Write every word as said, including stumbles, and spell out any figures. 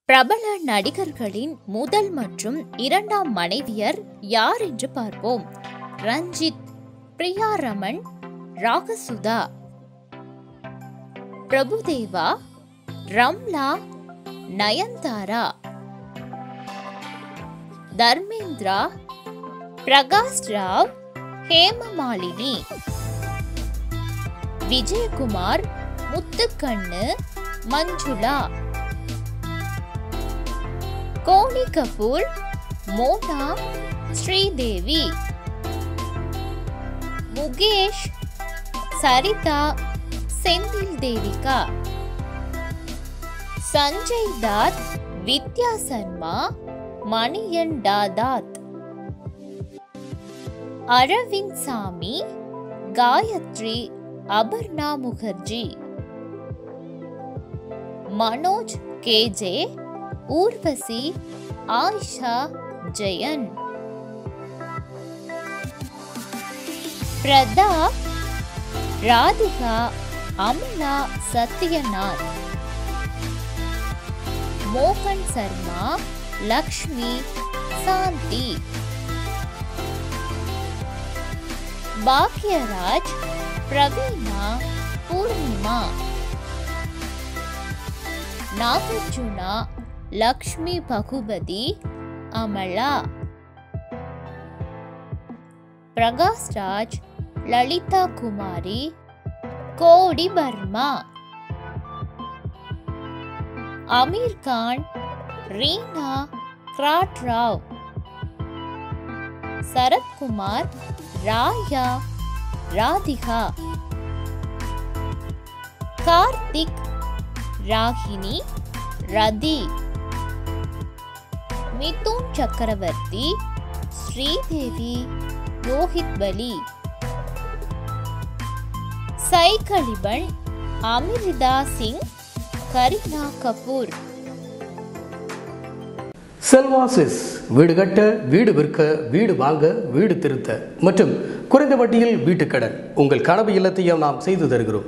பிரபல நடிகர்களின் முதல் மற்றும் இரண்டாம் மனைவியர் யார் என்று பார்ப்போம். ரஞ்சித், பிரியா ரமன், ராகசுதா. பிரபுதேவா, ரம்லா, நயன்தாரா. தர்மேந்திரா, பிரகாஷ் ராவ், ஹேமமாலினி. விஜயகுமார், முத்துக்கண்ணு, மஞ்சுளா. கோனி கபூர், மோனா, ஸ்ரீதேவி. முகேஷ், சரிதா, செந்தில் தேவிகா. சஞ்சய் தாத், வித்யா சர்மா, மணியன் தாத். அரவிந்த் சாமி, காயத்ரி, அபர்ணா முகர்ஜி. மனோஜ் கேஜே, ஊர்வசி, ஆயிஷா ஜெயன். பிரதாப், ராதிகா, அமலா சத்யநாத். மோகன் சர்மா, லக்ஷ்மி, சாந்தி. பாக்யராஜ், பிரவீனா, பூர்ணிமா. நாகார்ஜுனா, லக்ஷ்மி பகுபதி, அமலா. பிரகாஷ் ராஜ், லலிதா குமாரி, கோடி பர்மா. அமீர் கான், ரீனா, கிராட் ராவ். சரத்குமார், ராயா, ராதிகா. கார்த்திக், ராகினி, ரதி. மிதுன் சக்கரவர்த்தி, ஸ்ரீதேவி, ரோஹித் பலி. சைகலிபன், அமிர்தா சிங், கரீனா கபூர். செல்வாசிஸ் வீடு கட்ட, வீடு விற்க, வீடு வாங்க, வீடு திருத்த மற்றும் குறைந்த வட்டியில் வீட்டுக்கடன். உங்கள் கனவு இல்லத்தையும் நாம் செய்து தருகிறோம்.